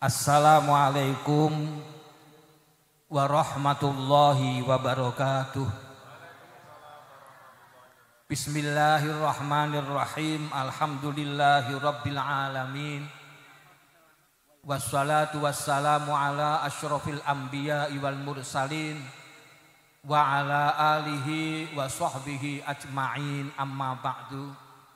Assalamualaikum warahmatullahi wabarakatuh. Bismillahirrahmanirrahim. Alhamdulillahi rabbil alamin. Wassalatu wassalamu ala asyrafil anbiya'i wal mursalin wa ala alihi wa sahbihi ajma'in, amma ba'du.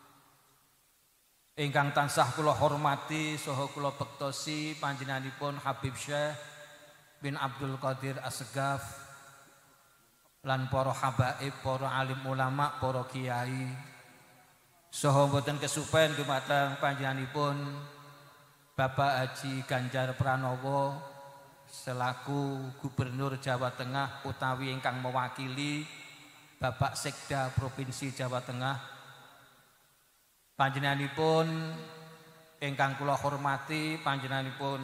Ingkang tansah kula hormati saha kula bektosi panjenenganipun Habib Syekh bin Abdul Qadir Assegaf lan para habaib, para alim ulama, para kiai, saha mboten kesupen dumateng panjenenganipun Bapak Haji Ganjar Pranowo selaku Gubernur Jawa Tengah utawi ingkang mewakili Bapak Sekda Provinsi Jawa Tengah. Panjenenganipun ingkang kula hormati panjenenganipun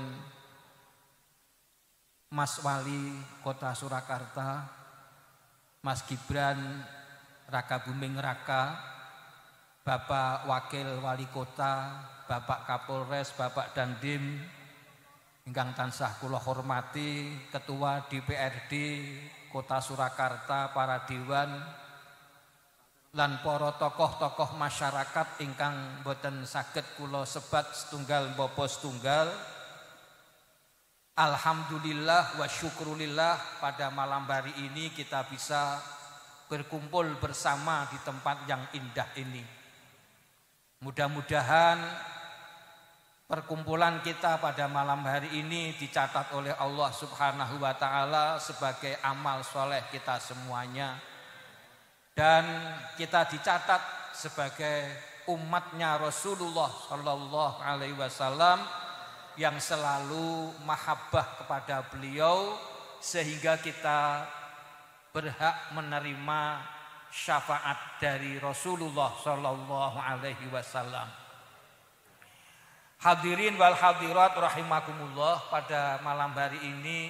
Mas Wali Kota Surakarta, Mas Gibran Raka Buming Raka, Bapak Wakil Wali Kota, Bapak Kapolres, Bapak Dandim ingkang tansah kula hormati, Ketua DPRD Kota Surakarta, para dewan lan para tokoh-tokoh masyarakat ingkang boten saged kula sebat setunggal bapa setunggal. Alhamdulillah wa syukrulillah, pada malam hari ini kita bisa berkumpul bersama di tempat yang indah ini. Mudah-mudahan perkumpulan kita pada malam hari ini dicatat oleh Allah Subhanahu wa taala sebagai amal soleh kita semuanya. Dan kita dicatat sebagai umatnya Rasulullah Shallallahu Alaihi Wasallam yang selalu mahabbah kepada beliau, sehingga kita berhak menerima syafaat dari Rasulullah Shallallahu Alaihi Wasallam. Hadirin wal hadirat rahimakumullah, pada malam hari ini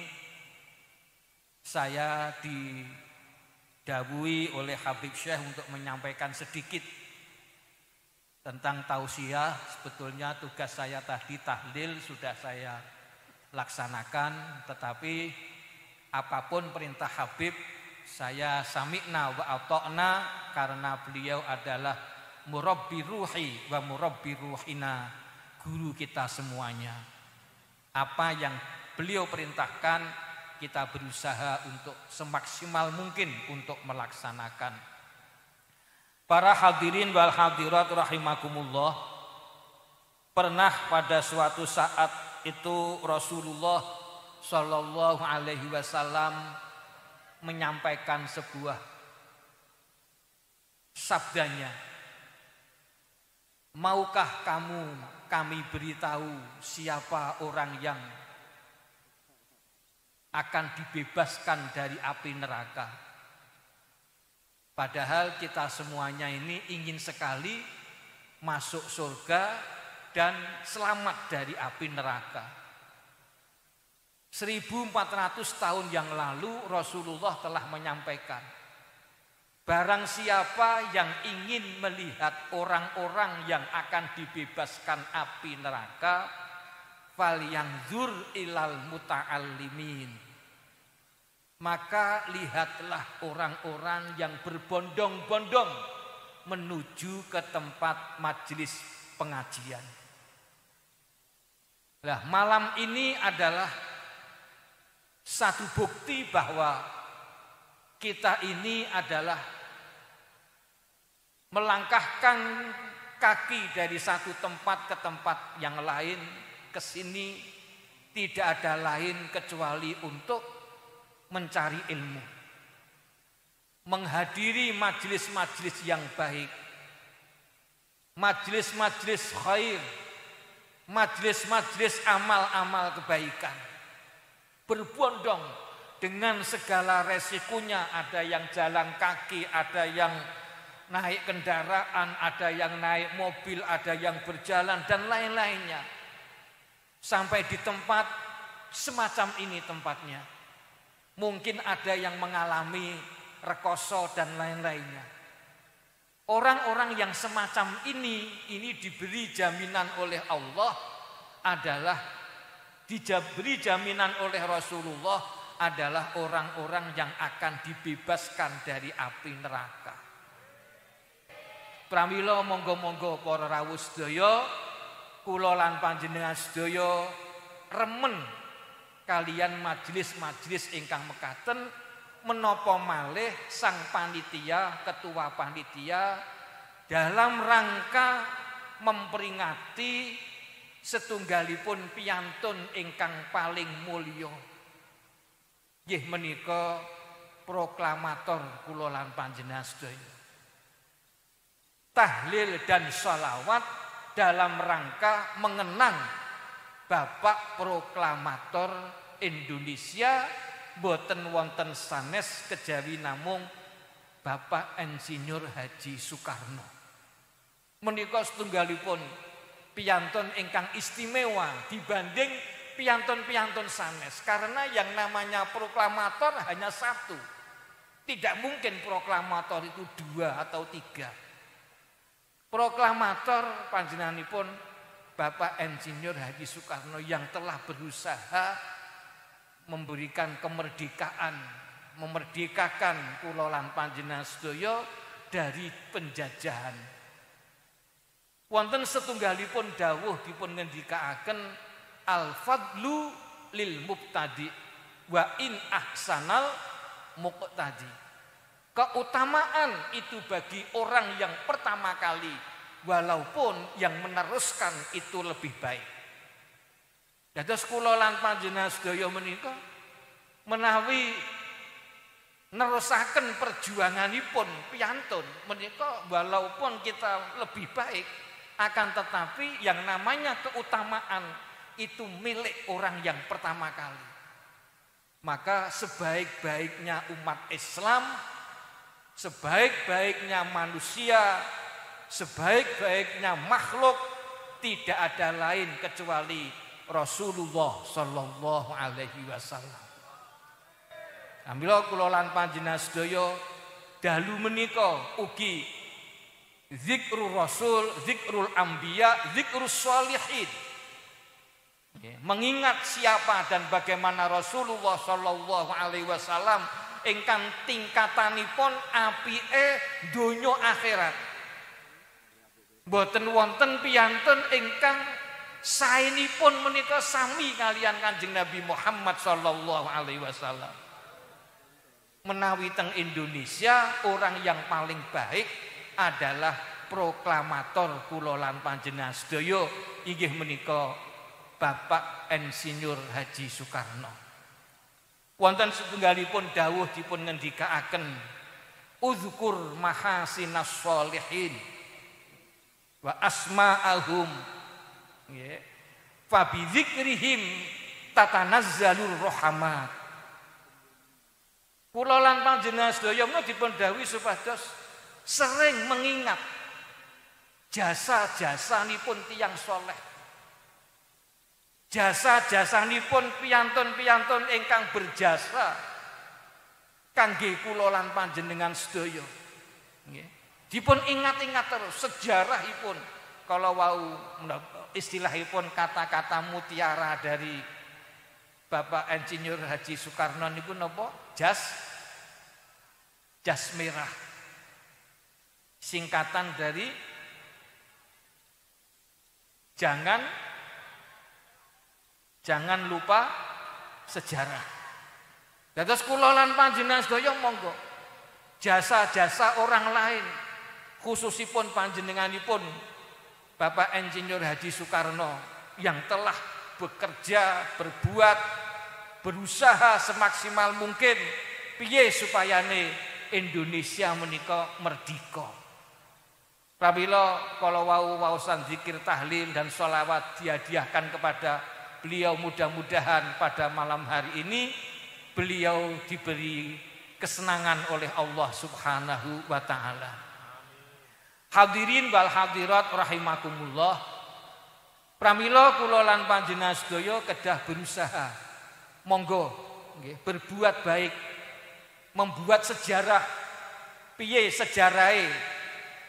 saya didhawuhi oleh Habib Syekh untuk menyampaikan sedikit tentang tausiah. Sebetulnya tugas saya tadi tahlil sudah saya laksanakan, tetapi apapun perintah Habib saya sami'na wa ata'na, karena beliau adalah murabbi ruhi wa murabbi ruhina, guru kita semuanya. Apa yang beliau perintahkan kita berusaha untuk semaksimal mungkin untuk melaksanakan. Para hadirin wal hadirat rahimakumullah, pernah pada suatu saat itu Rasulullah Shallallahu Alaihi Wasallam menyampaikan sebuah sabdanya, maukah kami beritahu siapa orang yang akan dibebaskan dari api neraka. Padahal kita semuanya ini ingin sekali masuk surga dan selamat dari api neraka. 1400 tahun yang lalu Rasulullah telah menyampaikan, barang siapa yang ingin melihat orang-orang yang akan dibebaskan api neraka, falyanzur ilal muta'allimin, maka lihatlah orang-orang yang berbondong-bondong menuju ke tempat majelis pengajian. Nah, malam ini adalah satu bukti bahwa kita ini adalah melangkahkan kaki dari satu tempat ke tempat yang lain, ke sini tidak ada lain kecuali untuk mencari ilmu, menghadiri majelis-majelis yang baik, majelis-majelis khair, majelis-majelis amal-amal kebaikan, berbondong dengan segala resikonya. Ada yang jalan kaki, ada yang naik kendaraan, ada yang naik mobil, ada yang berjalan dan lain-lainnya. Sampai di tempat semacam ini tempatnya, mungkin ada yang mengalami rekoso dan lain-lainnya. Orang-orang yang semacam ini diberi jaminan oleh Allah adalah diberi jaminan oleh Rasulullah adalah orang-orang yang akan dibebaskan dari api neraka. Pramila monggo-monggo para rawuh sedaya, kula lan panjenengan sedaya remen kalian majelis-majelis ingkang mekaten, menapa malih sang panitia, ketua panitia dalam rangka memperingati setunggalipun piyantun ingkang paling mulya. Nggih menika proklamator kula lan panjenengan sedaya. Tahlil dan sholawat dalam rangka mengenang Bapak Proklamator Indonesia, boten wonten sanes kejawi namung Bapak Insinyur Haji Soekarno. Menika setunggalipun piyantun ingkang istimewa dibanding piyantun-piyantun sanes, karena yang namanya proklamator hanya satu. Tidak mungkin proklamator itu 2 atau 3. Proklamator panjenenganipun Bapak Insinyur Haji Soekarno yang telah berusaha memberikan kemerdekaan, memerdekakan kula lan panjenengan sedaya dari penjajahan. Wonten setunggalipun dawuh dipun ngendikaaken al-fadlu lil mubtadi wa in ahsanal muqtadi. Keutamaan itu bagi orang yang pertama kali, walaupun yang meneruskan itu lebih baik. Dados kula lan panjenengan sedaya menika menawi nerusaken perjuanganipun piyantun menika walaupun kita lebih baik, akan tetapi yang namanya keutamaan itu milik orang yang pertama kali. Maka sebaik-baiknya umat Islam, sebaik-baiknya manusia, sebaik-baiknya makhluk, tidak ada lain kecuali Rasulullah sallallahu alaihi wasallam. Amila kula lan panjenengan sedaya dalu menika ugi zikrul rasul, zikrul anbiya, zikrus sholihin. Mengingat siapa dan bagaimana Rasulullah sallallahu alaihi wasallam ingkang tingkatanipun apike donya akhirat. Boten wonten piyantun ingkang saenipun menika sami kalian Kanjeng Nabi Muhammad sallallahu alaihi wasallam. Menawi teng Indonesia orang yang paling baik adalah proklamator kula lan panjenengan sedaya inggih menika Bapak Insinyur Haji Soekarno. Wonten setunggalipun dawuh dipun ngendikaaken uzkur mahasinas sholihin wa asma'ahum nggih fa bi dzikrihim tatanazzalur rahmat. Kula lan panjenengan sedaya menika dipun dawuhi supados sering mengingat jasa-jasanipun tiyang saleh. Jasa-jasanipun piyantun-piyantun ingkang berjasa kangge kula lan panjenengan sedaya. Nggih. Dipun ingat-ingat terus sejarahipun, kalau wau istilahipun kata-kata mutiara dari Bapak Insinyur Haji Soekarno niku napa? Jas merah. Singkatan dari jangan lupa sejarah. Dados kula lan panjenengan sedaya monggo jasa-jasa orang lain, khususipun panjenenganipun Bapak Insinyur Haji Soekarno yang telah bekerja, berbuat, berusaha semaksimal mungkin piye supayane Indonesia menika merdika. Pramila kala waosan zikir tahlil dan sholawat dihadiahkan kepada beliau, mudah-mudahan pada malam hari ini beliau diberi kesenangan oleh Allah Subhanahu wa taala. Hadirin wal hadirat rahimakumullah. Pramila kula lan panjenengan sedaya kedah berusaha monggo nggih berbuat baik, membuat sejarah. Piye sejarahe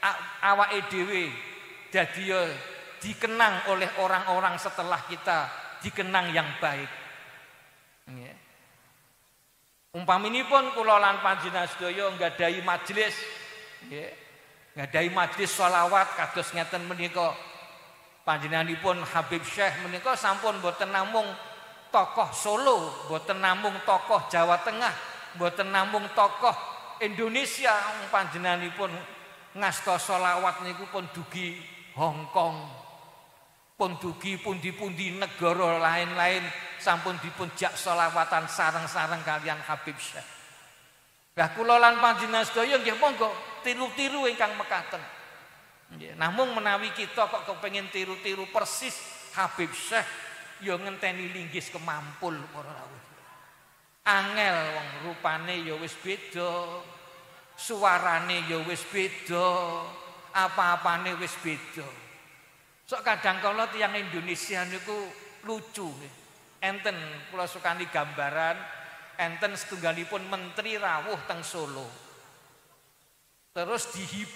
awake dhewe dadi dikenang oleh orang-orang setelah kita dikenang yang baik. Nggih. Umpaminipun kula lan panjenengan sedaya nggadahi majelis nggih. Nggadahi majelis sholawat kados ngeten menika. Panjenenganipun Habib Syekh menika sampun boten namung tokoh Solo, boten namung tokoh Jawa Tengah, boten namung tokoh Indonesia, panjenenganipun ngasta sholawat niku pun dugi Hong Kong, pun dugi pundi-pundi negara lain-lain sampun dipun jak sholawatan sareng-sareng kalian Habib Syekh. Lah kula lan panjenengan sedaya nggih monggo tiru-tiru ingkang mekaten. Nggih, namung menawi kita kok kepengin tiru-tiru persis Habib Syekh ya ngenteni linggis kemampul para rawuh. Angel wong rupane ya wis beda, suarane ya wis beda, apa-apane wis beda. Sok kadang kala tiyang Indonesia niku lucu nggih. Enten kula sukani gambaran enten setunggalipun menteri rawuh teng Solo. Terus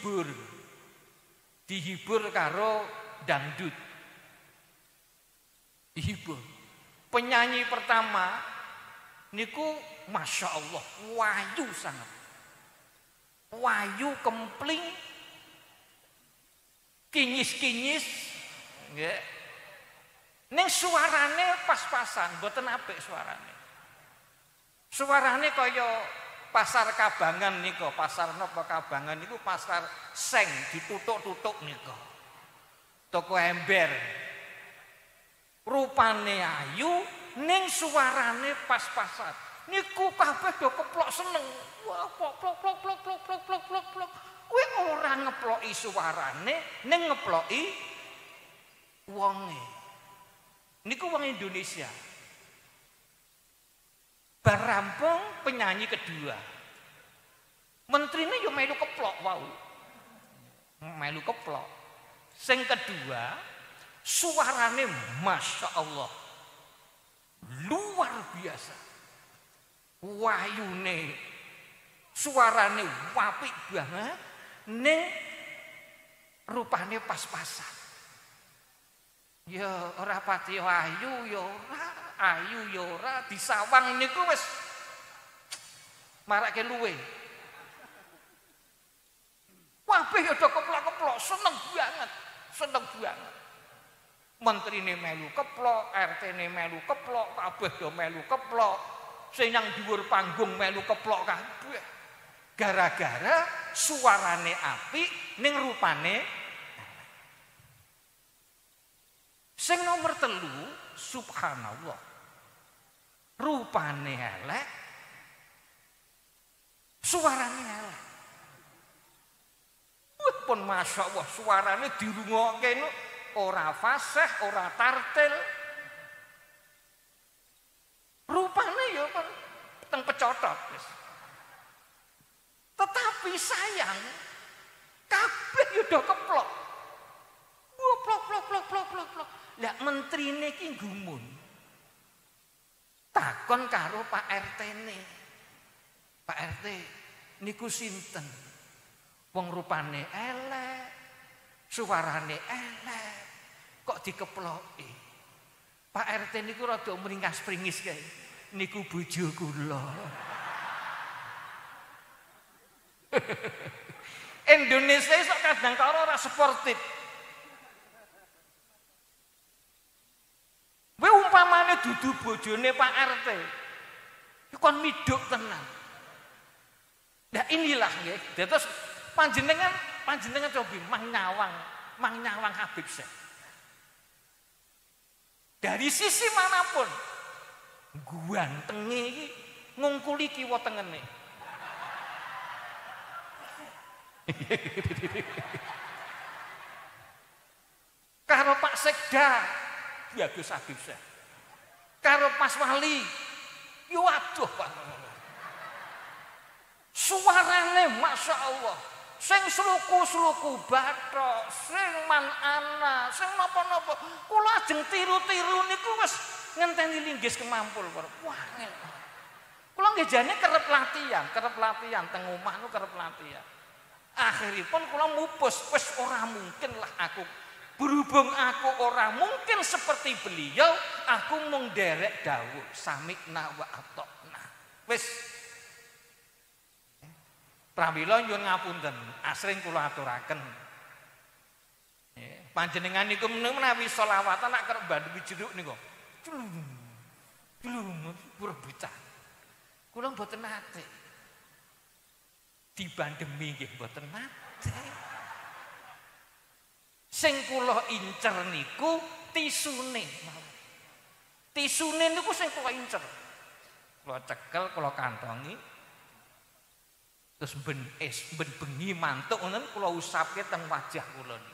dihibur karo dangdut. Dihibur. Penyanyi pertama niku Masya Allah wayu sangat. Wayu kempling kinyis-kinyis nggih. Ning suarane pas-pasan, mboten apik suarane. Suarane kaya pasar Kabangan nika, pasar napa Kabangan niku pasar seng ditutuk-tutuk nika. Toko ember. Rupane ayu ning suarane pas-pasan. Niku kabeh do keplok seneng. Wah, plok. Kuwi ora ngeploki suarane ning ngeploki wonge. Niku wong Indonesia. Bar rampung penyanyi kedua. Menterine yo melu keplok wau. Melu keplok. Sing kedua, suarane Masya Allah. Luar biasa. Wayune suarane apik banget. Ning rupane pas-pasan. Ya ora pati ayu ya ora. Ayu ya ora disawang niku wis marake luwe. Kabeh ya do keplok-keplok, seneng banget. Menterine melu keplok, RT-ne melu keplok, kabeh do melu keplok. Sing nang dhuwur panggung melu keplok kabeh. Gara-gara suarane apik ning rupane. Sing nomor 3, subhanallah. Rupane elek, suarane elek. Pun Masya Allah suarane dirungokke ora fasih, ora tartil. Rupane ya kan teng pecotot wis. Tetapi sayang kabeh ya do keplok. Plok. Lah menterine iki gumun. Takon karo Pak RT-ne. Pak RT, niku sinten? Wong rupane elek, suarane elek, kok dikeploki. Pak RT niku rada mringkas-pringis kae. Niku bojo kula. Indonesia sok kadang kala ora sportif. Kowe umpamane dudu bojone Pak RT. Iku kon midhuk tenan. Nah inilah nggih. Terus panjenengan cobi mang nyawang Habib Syekh. Dari sisi manapun guantenge iki ngungkuli kiwa tengene. Karo Pak Sekda bagus Habib Syekh. Karo Mas Wali, yo aduh Pak. Suarane Masya Allah. Sing sluku-sluku bathok, sing manana, sing napa-napa. Kula ajeng tiru-tiru niku wis ngenteni linggis kemampul. Wah, kula nggih jane kerep latihan teng omah niku kerep latihan. Akhiripun kula mupus, wis ora mungkin lah aku Berhubung aku ora mungkin seperti beliau, aku mung nderek dawuh sami'na wa ata'na. Wis. Pramila nyuwun ngapunten, asring kula aturaken. Panjenengan niku menawi selawatan nak kerep bandhu jeruk niku. Belum pura buta. Kula mboten nate. Dibandemi nggih mboten nate. Sing kula incer niku tisune. Tisune niku sing kula incer. Kula cekel, kula kantongi. Terus ben bengi mantuk ngoten kula usapke teng wajah kula niku.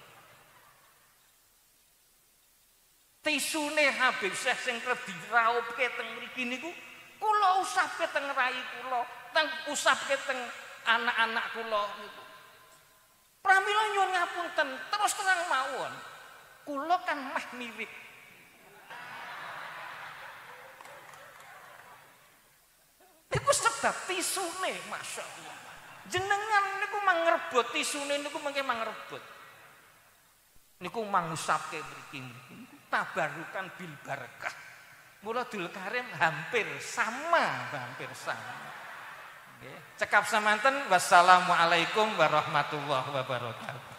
Tisune Habib Syekh sing kerep dirauke teng mriki niku kula usapke teng rai kula, usapke teng anak-anak kula niku. Pramila nyuwun ngapunten, terus terang mawon. Kula kan meh mirip. Niku sebab tisune masyaallah. Jenengan niku mangrebut tisune niku mengke mangrebut. Niku mangusapke mriki. Tabarukan bil barakah. Mula Dul Karim hampir sama. Nggih. Cekap samanten wassalamualaikum warahmatullahi wabarakatuh.